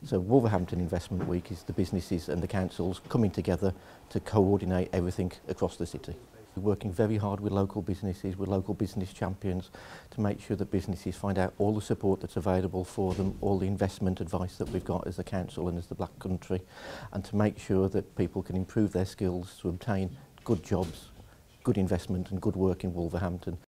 So Wolverhampton Investment Week is the businesses and the councils coming together to coordinate everything across the city. We're working very hard with local businesses, with local business champions, to make sure that businesses find out all the support that's available for them, all the investment advice that we've got as the council and as the Black Country, and to make sure that people can improve their skills to obtain good jobs, good investment and good work in Wolverhampton.